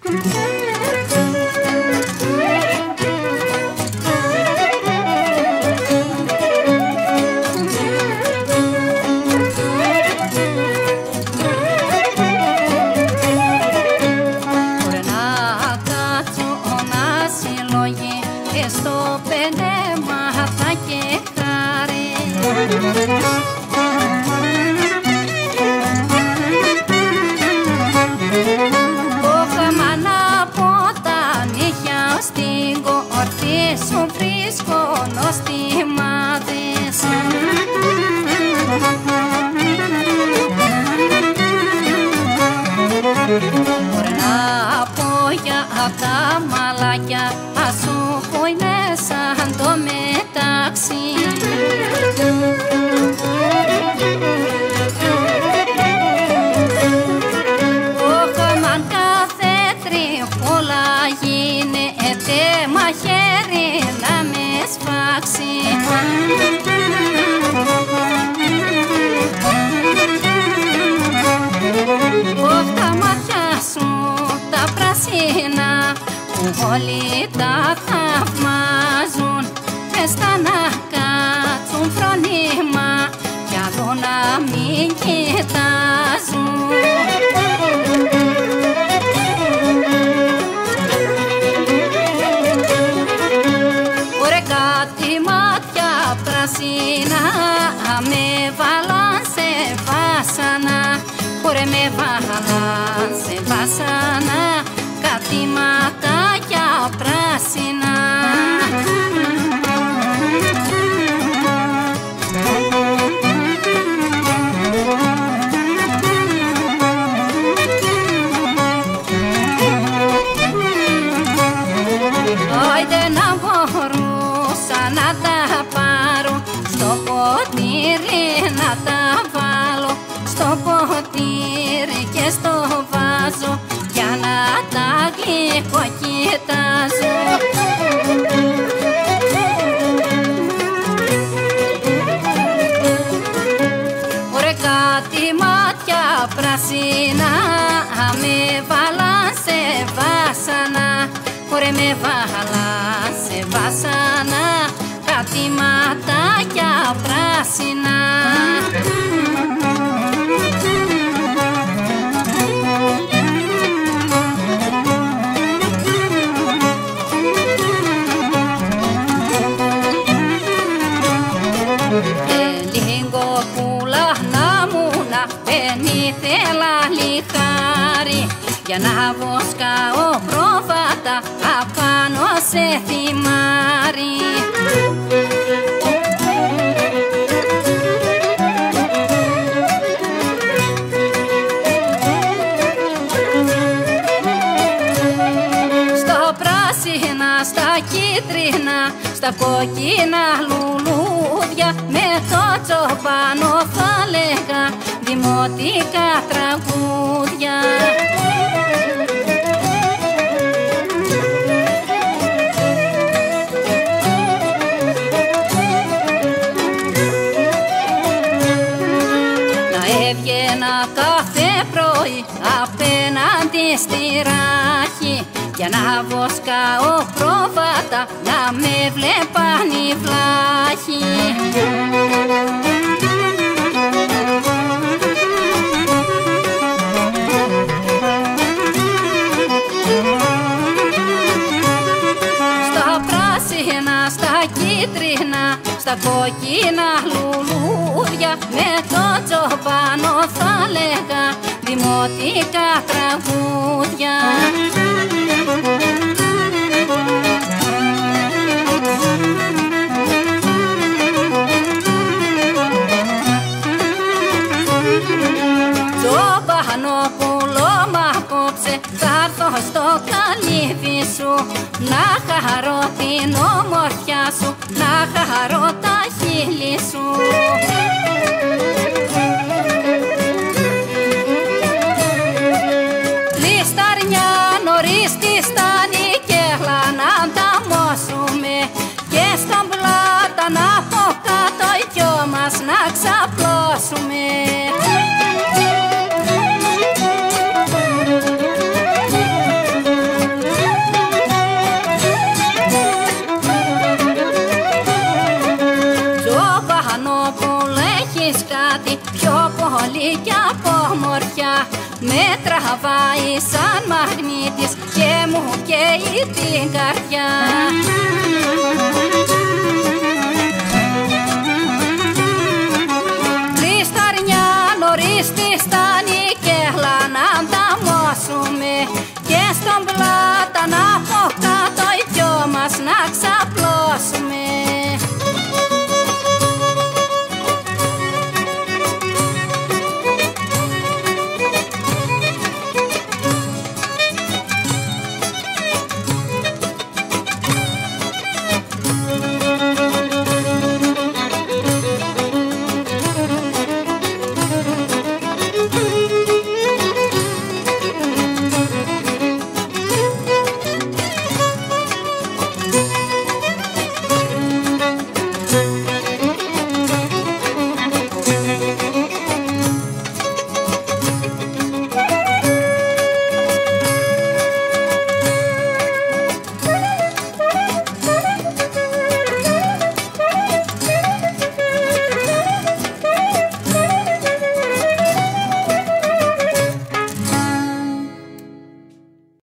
Στο πενέμα θα και χάρη. Κόχαμανα από τα νύχια στην κορφή σου βρίσκω νοστιμάδες. Μπορεί να πω για τα μαλάκια σου που είναι σαν το μετάξι. Όχαμαν κάθε τριχούλα γίνεται μαχαίρι να με σφάξει. Ωχ, τα μάτια σου τα πράσινα που όλοι τα θαυμάζουν, μες στα να κάτσουν φρόνημα κι άλλο να μην κοιτάζουν. Ωραία κάτι μάτια πράσινα με βάλαν σε βάσανα. Ωραία με βάλαν σε βάσανα κάτι ματάκια πράσινα. Άιντε να μπορούσα να τα πάρω στο ποτήρι να τα βάλω, στο ποτήρι και στο βάζο για να τα γλυκοκοιτάζω. Ωραία κάτι μάτια πράσινα με βάλαν σε βάσανα. Ωραία με βάλαν σε βάσανα κάτι ματάκια πράσινα. Λίγο πουλά να μου να παίρνει θέλα λιχάρι για να βοσκάω πρόβατα απάνω σε θυμάρι. Στα πράσινα, στα κίτρινα, στα κόκκινα λουλούδια με το τσοπάνο θα λέγα δημοτικά τραγούδια. Να έβγαινα κάθε πρωί απέναντι στη ράχη για να βοσκάω πρόβατα να με βλέπαν οι βλάχοι. Στα πράσινα, στα κίτρινα, στα κόκκινα λουλούδια με το τσοπάνο θα λέγα δημοτικά τραγούδια. Τσοπανόπουλο μ' απόψε θα έρθω στο καλύβι σου να χαρώ την ομορφιά σου, να χαρώ τα χείλη σου. Λισταρνιά νωρίς τη στάνει και έλα να ανταμώσουμε και στον πλάτανα από κάτω οι δυο μας να ξαπλώσουμε. πάει σαν μαγνήτης και μου καίει την καρδιά. Κλεισταρνιά νωρίς τη στάνει και έλα να ανταμώσουμε και στον πλάτα να